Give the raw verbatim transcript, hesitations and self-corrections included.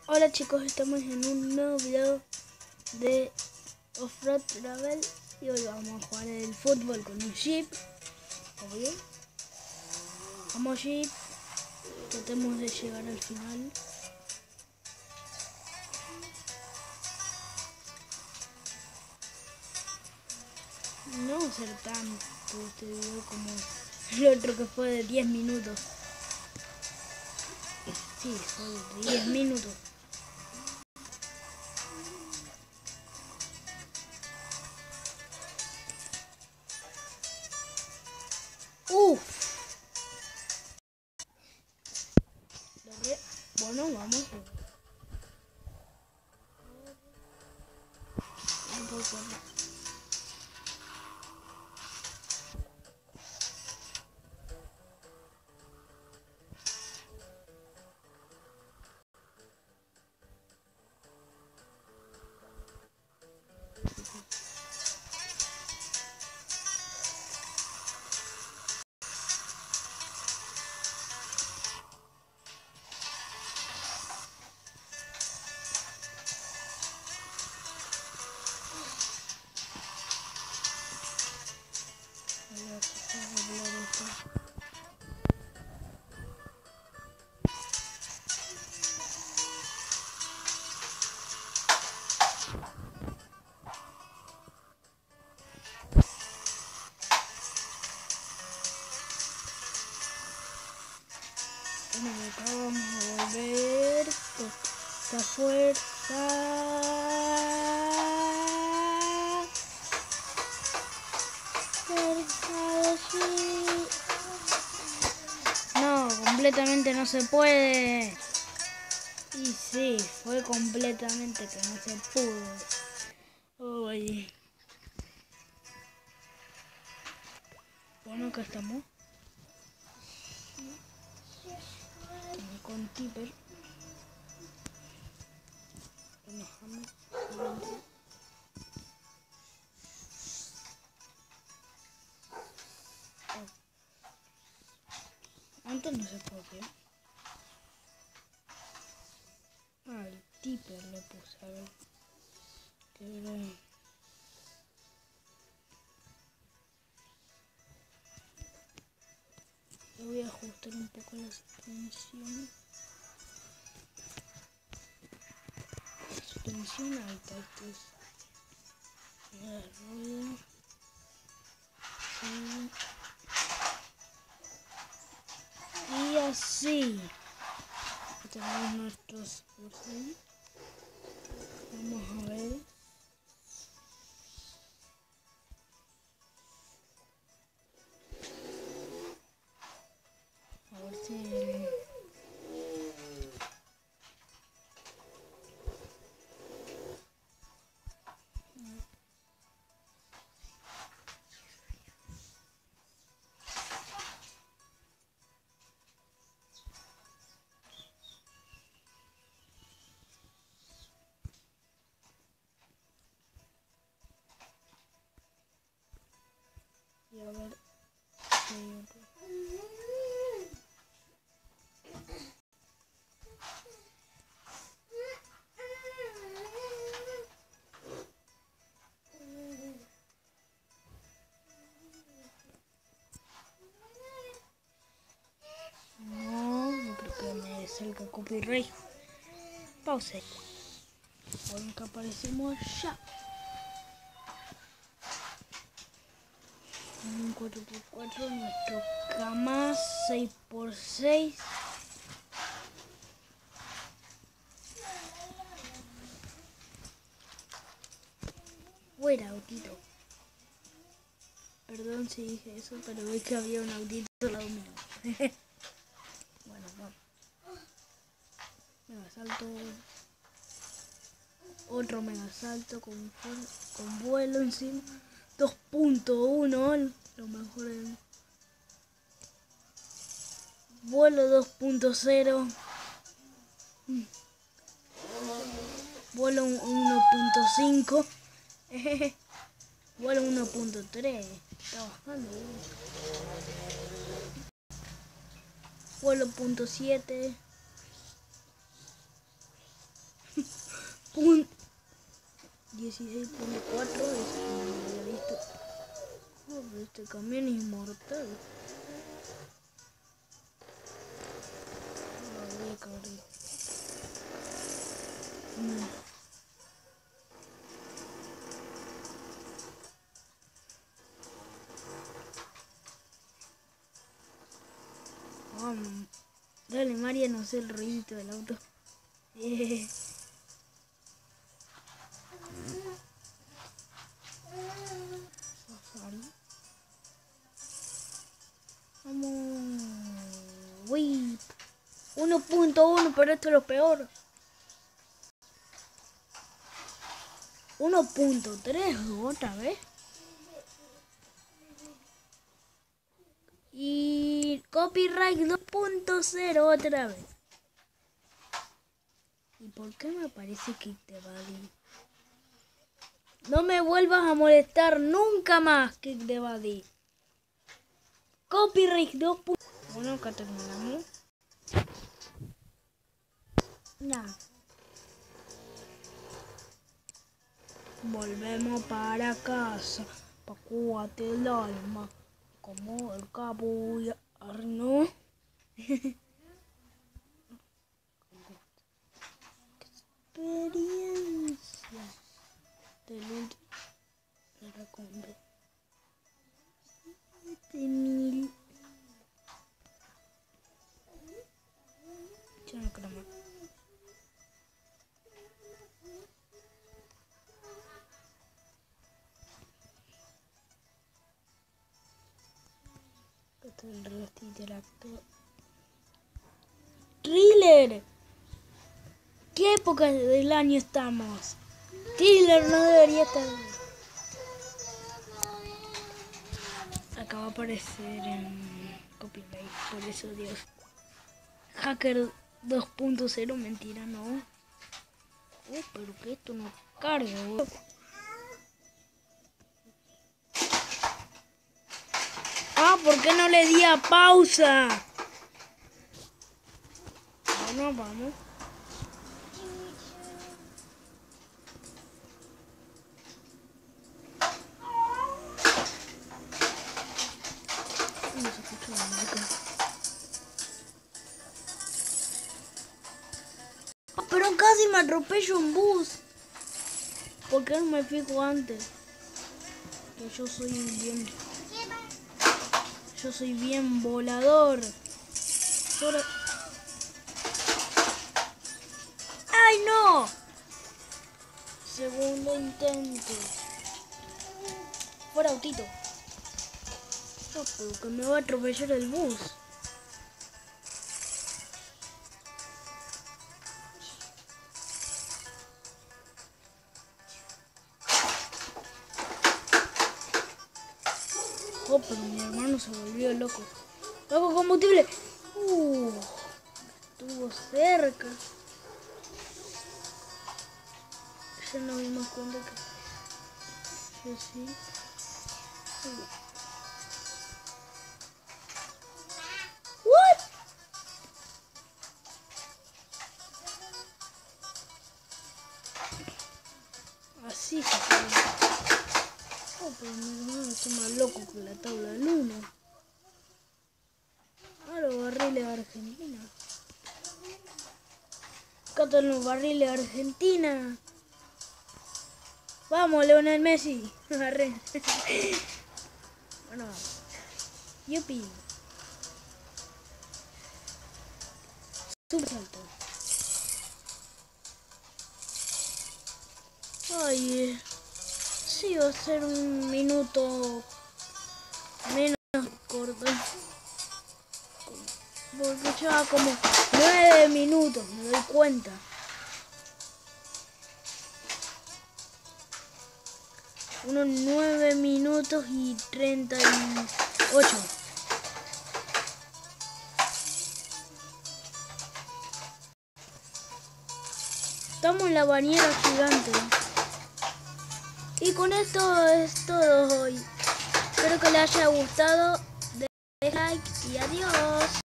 Hola chicos, estamos en un nuevo video de Off-Road Travel y hoy vamos a jugar el fútbol con un Jeep. Obvio. Vamos Jeep, tratemos de llegar al final. No va a ser tanto este video como el otro que fue de diez minutos. Sí, fue de diez minutos. Uff. Bueno, vamos. Un poco. Bueno, acá vamos a volver con esta fuerza. No, completamente no se puede. Y sí, fue completamente que no se pudo. Uy. Bueno, acá estamos. Con Tipper. Antes no se podía. Ah, el Tipper le puse, a ver. Que era... Le voy a ajustar un poco la suspensión. La suspensión alta, esto es la rueda. Sí. Y así. Tenemos nuestros bolsillos. Vamos a ver. A ver si... Y a ver si hay otro. No, no creo que me salga copyright. Pause. Bueno, que aparecemos ya. Un cuatro por cuatro, nuestro Kamaz seis por seis. Fuera, autito. Perdón si dije eso, pero vi que había un autito al lado mío. Bueno, vamos. Mega salto. Otro mega salto con, con vuelo encima. dos punto uno. Lo mejor es. Vuelo dos punto cero. Vuelo uno punto cinco. Vuelo uno punto tres. Está bajando. Vuelo punto siete. dieciséis punto cuatro. Eso no lo había visto. Oh, pero este camión es inmortal. No, voy a caer. No. Vamos. Dale, María, no sé el ruidito del auto. Yeah. Vamos. Uy. uno punto uno, pero esto es lo peor. uno punto tres otra vez. Y copyright dos punto cero otra vez. ¿Y por qué me parece que te va a ir? No me vuelvas a molestar nunca más, Kick de Buddy. Copyright dos punto cero. Bueno, acá terminamos. Nah. Volvemos para casa. Pacuate el alma. Como el capullar, ¿no? Experiencia del último de la compra. siete mil. Ya no creo más. Esto es el reloj interactivo. Thriller. ¿Qué época del año estamos? Thriller no debería estar. Acaba de aparecer en copyright, por eso Dios. Hacker dos punto cero, mentira, no. Oh, pero que esto no carga. Oh. Ah, ¿por qué no le di a pausa? Bueno, vamos. No se escucha la música. Oh, pero casi me atropello un bus. ¿Por qué no me fijo antes? Que yo soy bien... Yo soy bien volador. Sobre... ¡Ay, no! Segundo intento. Fuera, autito. Oh, pero que me va a atropellar el bus. Oh, pero mi hermano se volvió loco. ¡Loco combustible! Uh, estuvo cerca. Ya no me dimos cuenta que... Yo sí. Uh. ¿What? Así se puede. Oh, pero mi hermano está más loco que la tabla del uno. Ah, los barriles de Argentina. Acá están los barriles de Argentina. Vamos, Leonel Messi. Bueno, vamos. Yupi. Super salto. Ay, eh. Sí, va a ser un minuto menos corto. Porque lleva como nueve minutos, me doy cuenta. Unos nueve minutos y treinta y ocho. Estamos en la bañera gigante. Y con esto es todo hoy. Espero que les haya gustado. Dejen like y adiós.